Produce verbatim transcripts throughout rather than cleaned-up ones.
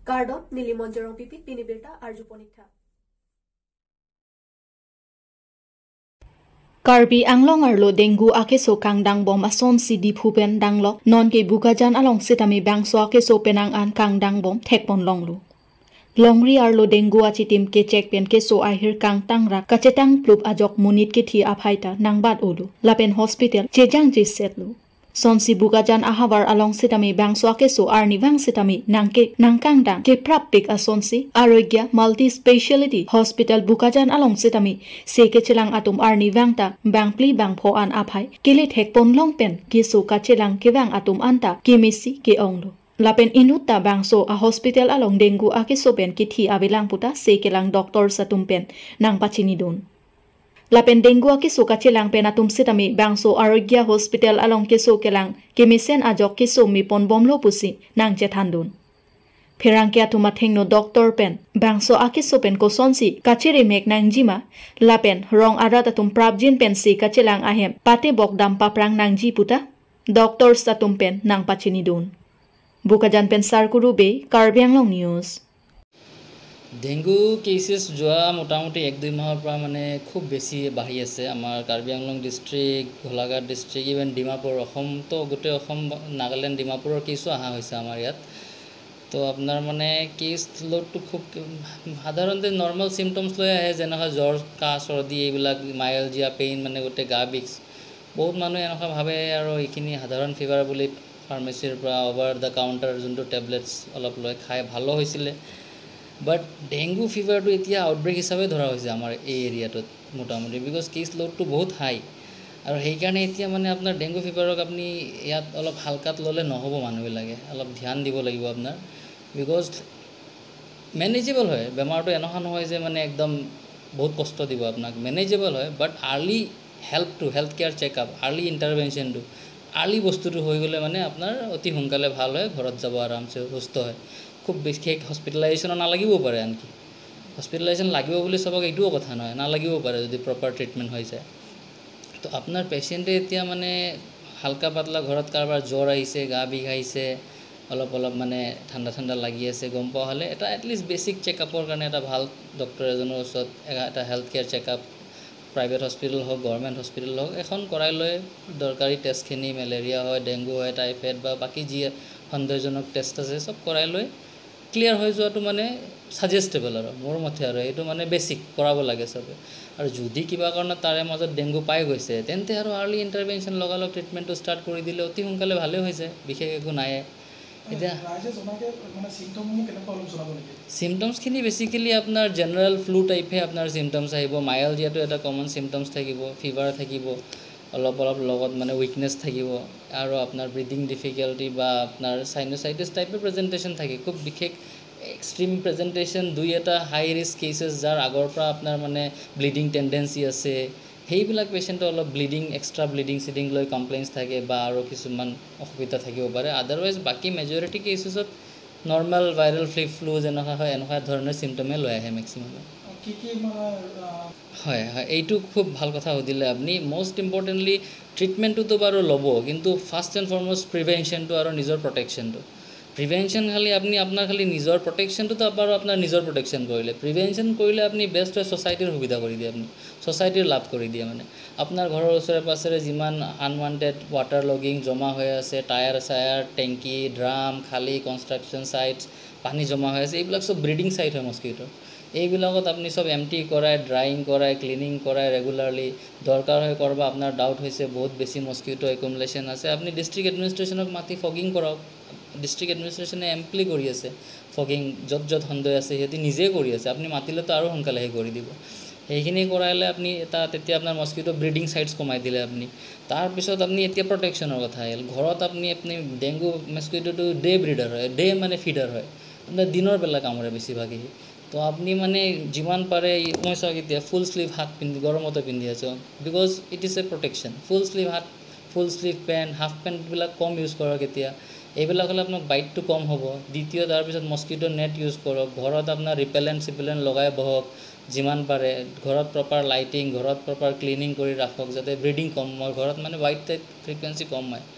কাৰ্ডত নীলিমঞ্জৰং পিপি পিনিবিৰটা আৰ্জু পনীক্ষা Karbi anglong arlo dengu ake so kang dang bom ason si di phupen danglo non ke bukajan along sitami bangso ake so penang an kang dang bom thekpon longlu longri arlo dengu achi tim ke check pen ke so ahir kang tangra kachetang plup ajok munit ke thi aphaita nangbat olu lapen hospital chejang je setlu sonsi bukajan ahawar along sitami bangso ake so arni bang sitami nangke nangkang dang ke prapik asonsi arogya multi speciality hospital bukajan along sitami seke chelang atum arni bangta bangpli bangpho an aphai kele thekpon longpen ke so ka chelang ke bang atum anta kemisi ke onglo lapen inuta bangso a hospital along dengu ake so pen ki thi abelang puta sekelang doctor satum pen nang pachini don lapen dengu ake so ka chelang pen atum sitami bangso arogya hospital along ke so kelang kemisen ajok ke so mi pon bomlo pusi nang chethandun Ferangkia tuma thengno doctor pen bangso ake so pen ko sonsi kachere mek nang jima lapen rong arat atum prabjin pen si kachelang ahem pate bok dam paprang nang ji puta doctor satum pen nang pachini don Bukajan pen sarkuru be Karbianglong news dengue cases যোৱা মোটামুটি এক দুই মাহৰ পৰা মানে খুব বেছি বাঢ়ি আছে আমাৰ Karbi Anglong district Golaghat district even Dimapur Assam তো গোটেই অসম নাগালেণ্ড ডিমাপুৰৰ কেছো অহা হৈছে আমাৰ ইয়াত তো আপোনাৰ মানে কেছ লোডটো খুব সাধাৰণতে নৰ্মেল চিমটমছ লৈ আহে যেনেকৈ জ্বৰ কাহ চৰ্দি এইবিলাক মাইলজিয়া পেইন মানে গোটেই গা বিষ বহুত মানুহে এনেকুৱা ভাবে আৰু এইখিনি সাধাৰণ ফিভাৰ বুলি ফাৰ্মাচীৰ পৰা অভাৰ দ্য কাউণ্টাৰ যোনটো টেবলেটছ অলপ লৈ খাই ভালো হৈছিলে But dengue fever to etia outbreak hisabe dhora hoise amar ei area tot motamoti because case load to bahut high aru hei karone etia mane apnar dengue fever ok apni yat olop halkat lole nohobo manu bilage olop dhyan dibo lagibo apnar because manageable hoy bemar to enohan hoy je mane ekdom bahut kosto dibo apnak manageable hoy but early help to health care check up early intervention to early bostu to hoy gole mane apnar oti honkale bhal hoy ghorot jabo aram se susto hoy খুব বেছি হস্পিটেলাইজেশন নালাগিব পাৰে আনকি হস্পিটেলাইজেশন লাগিব বুলি সবক এইটোও কথা নহয় নালাগিব পাৰে যদি প্ৰপাৰ ট্ৰিটমেন্ট হৈ যায় তো আপোনাৰ পেশেন্টে এতিয়া মানে হালকা পাতলা ঘৰত কাৰবাৰ জ্বৰ আহিছে গা বিষ আহিছে অলপ অলপ মানে ঠাণ্ডা ঠাণ্ডা লাগি আছে গম পোৱা হলে এটা এটলিষ্ট বেসিক চেকআপৰ কাৰণে এটা ভাল ডক্টৰ এজনৰ ওচৰত এটা health care checkup private hospital হওক গভৰ্নমেণ্ট হস্পিটেল হওক এখন কৰাই লৈ দৰকাৰী টেষ্টখিনি মেলেৰিয়া হয় ডেংগু হয় টাইফয়েড বা বাকি যি সন্দেহজনক টেষ্ট আছে সব কৰাই লৈ ক্লিয়াৰ হৈ যোৱাটো মানে সাজেস্টেবল আৰু মোৰ মতে আৰু এইটো মানে বেসিক কৰাব লাগে সবে আৰু যদি কিবা কাৰণে তাৰে মাজত ডেংগু পাই গৈছে তেন্তে আৰু আৰ্লি ইন্টাৰভেনশন লগালক ট্ৰিটমেন্টটো ষ্টাৰ্ট কৰি দিলে অতি সোনকালে ভালে হৈছে বিশেষ একো নাই এতিয়া ৰাইজে জনাকে মানে সিম্পটমসমূহ কেনেকুৱা অলপ জনাব নেকি সিম্পটমছখিনি বেসিক্যালি আপোনাৰ জেনাৰেল ফ্লু টাইপে আপোনাৰ সিম্পটমছ আহিব মাইলজিয়াটো এটা কমন সিম্পটমছ থাকিব ফিভাৰ থাকিব অলপ অলপ লগত মানে উইকনেছ থাকিব আৰু আপোনাৰ ব্ৰিথিং ডিফিকাল্টি বা আপোনাৰ সাইনোসাইটিস টাইপৰ প্ৰেজেন্টেশন থাকে খুব বিশেষ এক্সট্ৰিম প্ৰেজেন্টেশন দুই এটা হাই ৰিস্ক কেसेस যাৰ আগৰ পৰা আপোনাৰ মানে ব্লিডিং টেন্ডেন্সি আছে সেইবিলাক পেশেন্টৰ অলপ ব্লিডিং এক্সট্ৰা ব্লিডিং সিডিং লৈ কমপ্লেইনছ থাকে বা আৰু কিছুমান অসুবিধা থাকিব পাৰে আদাৰৱাইজ বাকি মেজৰিটি কেसेसত নৰ্মাল ভাইৰেল ফ্লু যেনেকুৱা হয় এনেকুৱা ধৰণৰ সিম্পটমে লৈ আহে ম্যাক্সিমাম কি কি মানে হয় হয় এইটো খুব ভাল কথা হদিলে আপনি মোস্ট ইম্পৰ্টেন্টলি ট্ৰিটমেন্টটো বাৰু লব কিন্তু ফাৰ্স্ট এন্ড ফৰমোস্ট প্ৰিভেনশনটো আৰু নিজৰ প্ৰটেকশনটো প্ৰিভেনশন খালি আপনি আপোনাৰ খালি নিজৰ প্ৰটেকশনটো তো বাৰু আপোনাৰ নিজৰ প্ৰটেকশন কৰিলে প্ৰিভেনশন কৰিলে আপনি বেস্ট হয় সোসাইটিৰ সুবিধা কৰি দিয়ে আপনি সোসাইটিৰ লাভ কৰি দিয়ে মানে আপোনাৰ ঘৰৰ ওচৰে পাছৰে যিমান আনৱান্টেড ওয়াটাৰ লগিং জমা হৈ আছে টায়াৰ সায়াৰ টেংকি ড্ৰাম খালি কনস্ট্ৰাকশন সাইটস পানী জমা হৈ আছে এইবিলাক সব ব্ৰিডিং সাইট হয় মস্কিটো এইবিলাকত আপনি সব এমটি কৰাই ড্ৰাইং কৰাই ক্লিনিং কৰাই ৰেগুলাৰলি দৰকাৰ হয় কৰবা আপোনাৰ ডাউট হৈছে বহুত বেছি মস্কিটো একুমুলেশন আছে আপনি ডিস্ট্ৰিক্ট এডমিনিষ্ট্ৰেচনক মাতি ফগিং কৰক ডিস্ট্ৰিক্ট এডমিনিষ্ট্ৰেচনে এমপ্লি কৰি আছে ফগিং যত যত সন্দেহ আছে হেতি নিজে কৰি আছে আপনি মাতিলে তো আৰু সোনকালে হে কৰি দিব এইখিনি কৰাইলে আপনি এটা তেতিয়া আপোনাৰ মস্কিটো ব্ৰিডিং সাইটস কমাই দিলে আপনি তাৰ পিছত আপনি এতিয়া প্ৰটেকশনৰ কথা আহিল ঘৰত আপনি আপনি ডেংগু মস্কিটোটো ডে ব্ৰিডাৰ হয় ডে মানে ফিডাৰ হয় মানে দিনৰ বেলা কামৰে বেছি ভাগি তো আপনি মানে যিমান পাৰে মই চাওক এতিয়া ফুল স্লিভ হাত পিন্ধি গৰমতে পিন্ধি আছে because it is a protection full sleeve হাত full sleeve pant half pant বিলাক কম ইউজ কৰক এতিয়া এইবিলাক হলে আপোনাৰ বাইটটো কম হ'ব দ্বিতীয় তাৰ পিছত মস্কিটো নেট ইউজ কৰক ঘৰত আপোনাৰ ৰিপেলেন্ট সিপেলেন্ট লগাই বহক যিমান পাৰে ঘৰত প্ৰপাৰ লাইটিং ঘৰত প্ৰপাৰ ক্লিনিং কৰি ৰাখক যাতে ব্ৰিডিং কম হয় ঘৰত মানে হোৱাইট টাইপ ফ্ৰিকুৱেন্সি কম হয়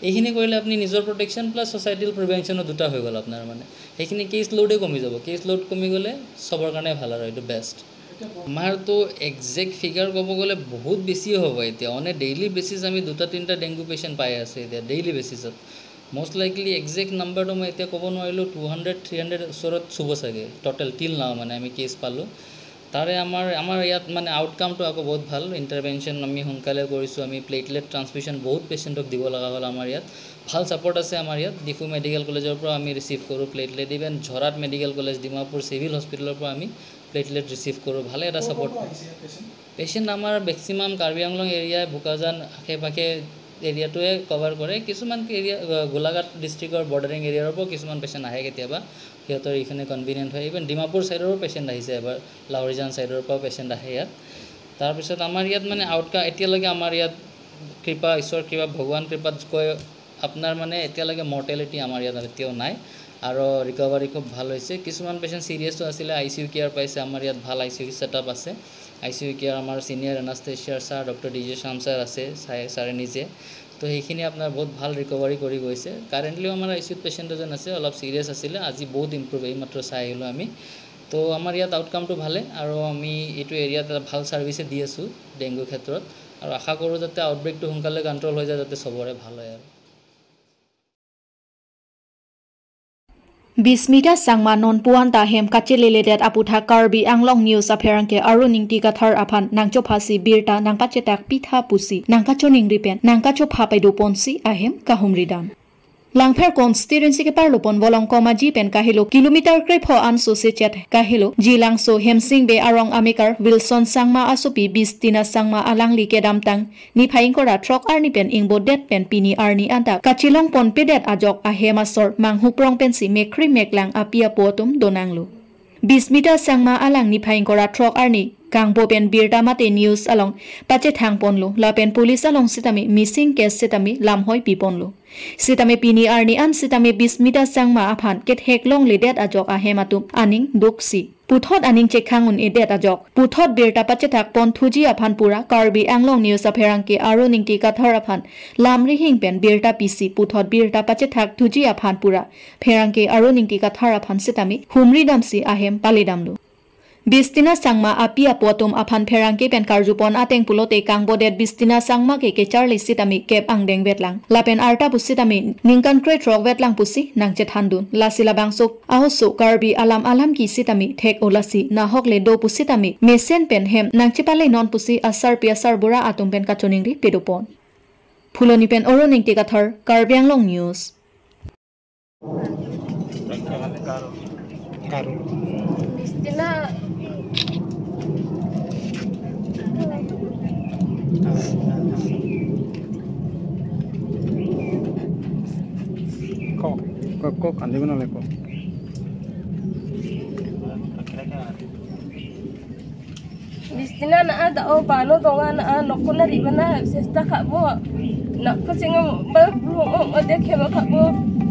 এইখিনি কৰিলে আপুনি নিজৰ প্ৰটেকশ্যন প্লাছ ছ'চাইটিৰ প্ৰিভেনশ্যনো দুটা হৈ গ'ল আপোনাৰ মানে সেইখিনি কেছ লোডে কমি যাব কেছ লোড কমি গ'লে চবৰ কাৰণে ভাল আৰু এইটো বেষ্ট আমাৰতো একজেক্ট ফিগাৰ ক'ব গ'লে বহুত বেছি হ'ব এতিয়া অন এ ডেইলি বেচিছ আমি দুটা তিনিটা ডেংগু পেচেণ্ট পাই আছোঁ এতিয়া ডেইলি বেচিছত most likely exact number to মই এতিয়া ক'ব নোৱাৰিলোঁ two hundred three hundred ওচৰত চুব চাগে টোটেল টিল নাও মানে আমি কেছ পালোঁ তাৰে আমাৰ আমাৰ ইয়াত মানে আউটকামটো আকৌ বহুত ভাল ইণ্টাৰভেনশ্যন আমি সোনকালে কৰিছোঁ আমি প্লেটলেট ট্ৰান্সমিশ্যন বহুত পেচেণ্টক দিব লগা হ'ল আমাৰ ইয়াত ভাল ছাপৰ্ট আছে আমাৰ ইয়াত ডিফু মেডিকেল কলেজৰ পৰা আমি ৰিচিভ কৰোঁ প্লেটলেট ইভেন ঝৰাত মেডিকেল কলেজ ডিমাপুৰ চিভিল হস্পিটেলৰ পৰা আমি প্লেটলেট ৰিচিভ কৰোঁ ভালে এটা ছাপৰ্ট পেচেণ্ট আমাৰ মেক্সিমাম কাৰ্বি আংলং এৰিয়া বোকাজান আশে পাশে এৰিয়াটোৱে কভাৰ কৰে কিছুমান এৰিয়া গোলাঘাট ডিষ্ট্ৰিক্টৰ বৰ্ডাৰিং এৰিয়াৰ পৰা কিছুমান পেচেণ্ট আহে কেতিয়াবা সিহঁতৰ এইখানে কনভিনিয়েণ্ট হয় ইভেন ডিমাপুৰ ছাইডৰো পেচেণ্ট আহিছে এবাৰ লাহৰিজান ছাইডৰ পৰাও পেচেণ্ট আহে ইয়াত তাৰপিছত আমাৰ ইয়াত মানে আউটকাম এতিয়ালৈকে আমাৰ ইয়াত কৃপা ঈশ্বৰ কৃপা ভগৱান কৃপাত কৈ আপোনাৰ মানে এতিয়ালৈকে মৰ্টেলিটি আমাৰ ইয়াত এতিয়াও নাই আৰু ৰিকভাৰী খুব ভাল হৈছে কিছুমান পেচেণ্ট চিৰিয়াছো আছিলে আই চি ইউ কেয়াৰ পাইছে আমাৰ ইয়াত ভাল আই চি ইউ ছেটআপ আছে আই চি ইউ কেয়াৰ আমাৰ ছিনিয়ৰ এনাষ্টেচিয়াৰ sir doctor D J Shyam sir আছে চাই ছাৰে নিজে তো সেইখিনি আপোনাৰ বহুত ভাল ৰিকভাৰী কৰি গৈছে কাৰেণ্টলিও আমাৰ আই চি ইউত পেচেণ্ট এজন আছে অলপ চিৰিয়াছ আছিলে আজি বহুত ইম্প্ৰুভ এইমাত্ৰ চাই আহিলোঁ আমি তো আমাৰ ইয়াত আউটকামটো ভালে আৰু আমি এইটো এৰিয়াত এটা ভাল ছাৰ্ভিচে দি আছোঁ ডেংগুৰ ক্ষেত্ৰত আৰু আশা কৰোঁ যাতে আউটব্ৰেকটো সোনকালে কণ্ট্ৰল হৈ যায় যাতে চবৰে ভাল হয় আৰু Bismita sangma non puan ta hem kachilele det aputha karbi anglong news apherangke aru ningti kathar aphan nangcho phasi birta nangpachetak pitha pusi nangkacho ningripen nangkacho phapaido ponsi ahem kahumridan Langpher constituency ke parlopon volong koma ji pen kahilo kilometer kre pho an so se chat kahilo ji langso hemsing be arong amikar Wilson sangma asopi bistina sangma alangli ke damtang ni phaing kora truck arni pen ingbo det pen pini arni anta kachilong pon pedet ajok ahemasor manghuprong pen si mekri meklang apia potom donanglo Bismita sangma alang ni phaing kora truck arni Kangbo pen birta mate news along pache thang ponlo la pen police along sitami missing case sitami lamhoi piponlo sitami pini arni an sitami Bismita sangma aphan ket heklong ledet ajok ahematum aning doksi puthot aning chekhangun edet ajok puthot birta pache thak pon thuji aphan pura karbi anglong news apherangke aro ningti kathar aphan lamri hing pen birta pc puthot birta pache thak thuji aphan pura pherangke aro ningti kathar aphan sitami humri damsi ahem palidamlo Bistina sangma apia potom aphan pherangke pen karjupon ateng pulote kangbodet Bistina sangma ke ke charli sitami kep angdeng vetlang lapen arta pusitami ningkan kre trok vetlang pusi nangche thandun lasila bangsok ahoso karbi alam alam ki sitami thek olasi na hokle do pusitami mesen pen hem nangche pale non pusi asar pi asar bura atum pen kachoningri pedopon phuloni pen oro ningti kathar karbiang long news Bistina Kok, kok, kok, andi mana leko? Bistina na ada o pano tonga na nokuna di mana sesta kabo nak kusinga berburu o dekhe ba kabo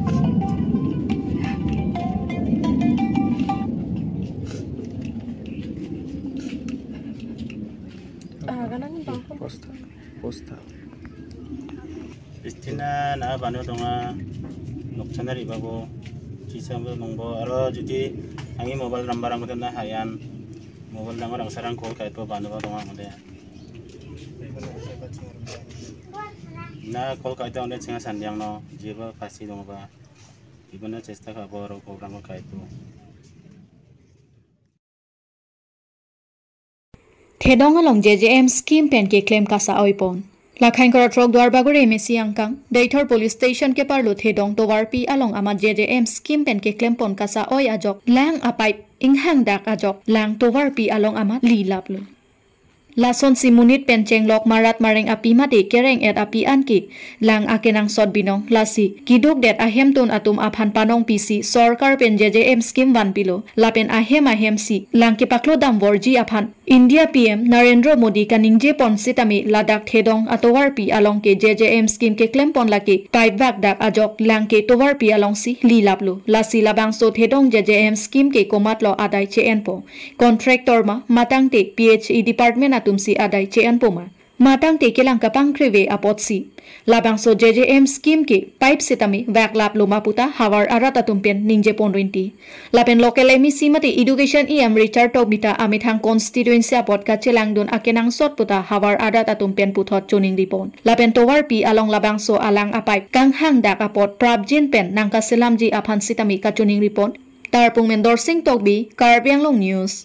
ah kanan bang Posta, posta. Bistina na bano tonga nokchana ribabo chisam nongbo aro judi angi mobile number amute na hayan mobile number ang sarang call kai to bano tonga amute na call kai to onde chinga sandiang no jiba pasi dongba ibana chesta khabo aro program kai to Thedong along J J M scheme pen ke claim kasa oipon Lakhain kora trok dwar bagore mesi angkang Daitor police station ke parlo thedong towar pi along ama J J M scheme pen ke claim pon kasa oi ajok lang apai inghang dak ajok lang towar pi along ama li laplo Lason simunit penceng lok marat mareng api mate kereng et api anki lang akenang sot binong lasi kidok det ahem ton atum aphan panong pisi sarkar pen J J M scheme one pilo lapen ahem ahem si lang ke paklo dam borji aphan India P M Narendra Modi kaningje pon sitami ladak thedong atowar pi along ke J J M scheme ke claim pon lake pipe bag dak ajok lang ke towar pi along si li laplo lasi labang so thedong J J M scheme ke komat lo adai che enpo contractor ma matang te P H E department tumsi adai che anpoma matang te kelang kapang kreve apotsi labang so J J M scheme ke pipe setami vak lap luma puta hawar arata tumpen ningje ponrinti lapen local M C mate education E M Richard Tobita amithang constituency apot ka chelang dun akenang sot puta hawar arata tumpen puthot chuning ripon lapen towar pi along labang so alang apai kang hang dak apot prabjin pen nangka selamji aphan sitami ka chuning ripon tarpung mendor sing tokbi Karbianglong News.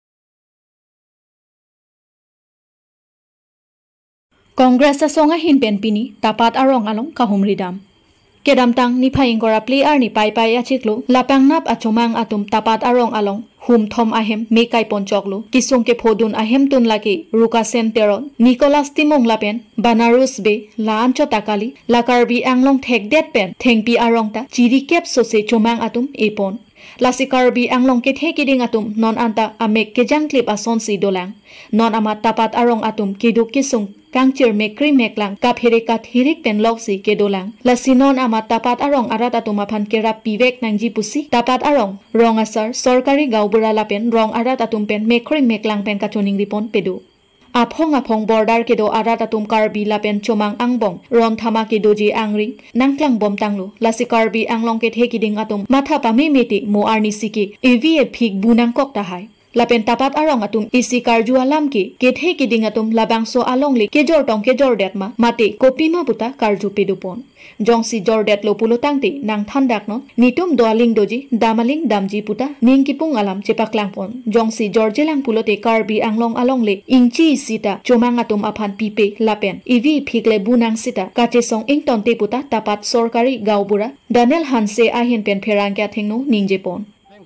Congress sa songa hinpen pini tapat arong along kahumridam. Kedam tang ni phaing kora player ni pai pai achiklo lapang nap achomang atum tapat arong along hum thom ahem mekai ponchoklo kisung ke phodun ahem tun laki ruka senteron Nicholas Timong lapen Banarus be la ancho takali la Karbi Anglong thek det pen thengpi arong ta chiri kep so se chomang atum epon lasi Karbi Anglong ke thekiding atum non anta amek kejang clip ason si dolang non amat tapat arong atum kiduk kisung kangchir mekri meklang kaphere kat hirik pen loksi ke dolang lasinon amat tapat arong arat atum aphan kerap pivek nangji pusi tapat arong rong asar sorkari gaubura lapen rong arat atum pen mekri meklang pen kachoning ripon pedu aphong aphong border kedo arat atum Karbi lapen chomang angbong ron thama ke doji angring nangklang bom tanglo lasi Karbi Anglong ke thekiding atum matha pami meti mo arni siki evi e phik bunang kok tahai lapen tapat arong atum isi karju alam ki kethe kiding atum labang so along le kejor tong kejor det ma mate kopima puta karju pedupon jongsi jordet lo pulutang te nang thandak no nitum doaling doji damaling damji puta ningkipung alam chepaklang pon jongsi jorjelang pulote Karbi Anglong along le ingchi sita chomang atum aphan pipe lapen evi phikle bunang sita kache song ington te puta tapat sorkari gaubura Daniel Hanse ahin pen pherang kya thingno ningjepon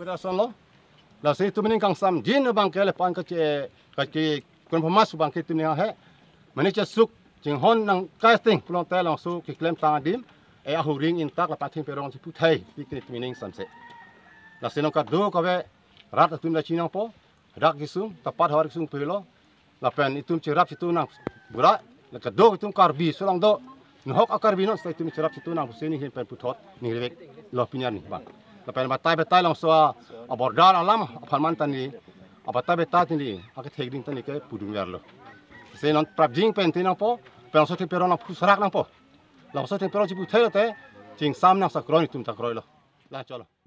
la se tu mening kang sam jin bang ke le pan ka che ka che kon phamas bang ke tu ne ha mani cha suk jing hon nang casting plong ta long su ki klem ta dim e a hu ring in tak la pathing perong si pu thai ti ke tu mening sam se la se no ka do ka ve rat tu la chinang po rak ki sum ta pat har sum pelo la pen itum che rap si tu nang bura la ka do itum Karbi so lang do no hok akar bi no sta tu che rap si tu nang se ni hen pen pu thot ni rek lo pinyar ni bang tapi batai batai langsung abordar alam farman tani abatai batai tani akan thegding tani ke pudung yarlo se non prabjing pentin po langsung tempero na pusrak na po langsung tempero jibu thelo te jing sam na sakroni tum takroi lo la cholo